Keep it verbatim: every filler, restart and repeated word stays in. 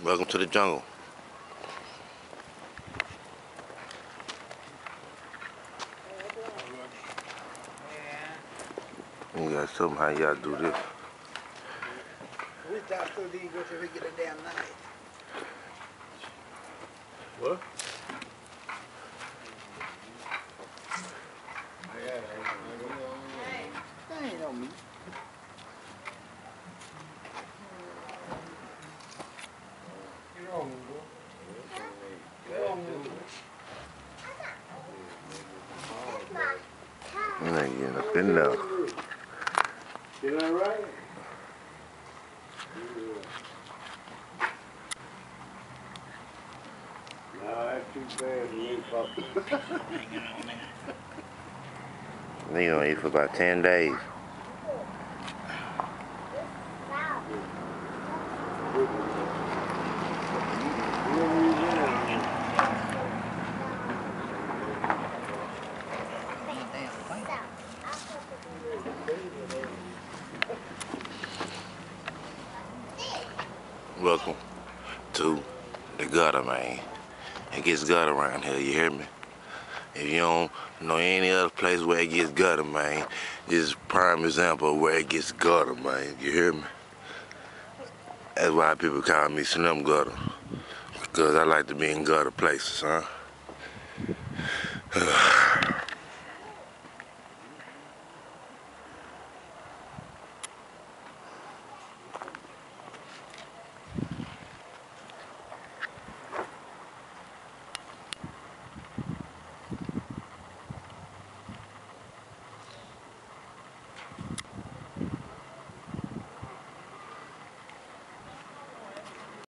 Welcome to the jungle. You gotta show them how y'all do this. We stop so these go till we get a damn night. What? That ain't on me. Get on me, bro. Get on me, bro. You ain't getting up in there. You all right? No, that's too bad. You ain't fucking. They gonna eat for about ten days. Welcome to the gutter, man. It gets gutter around here, you hear me? If you don't know any other place where it gets gutter, man, this is a prime example of where it gets gutter, man. You hear me? That's why people call me Slim Gutter. Because I like to be in gutter places, huh?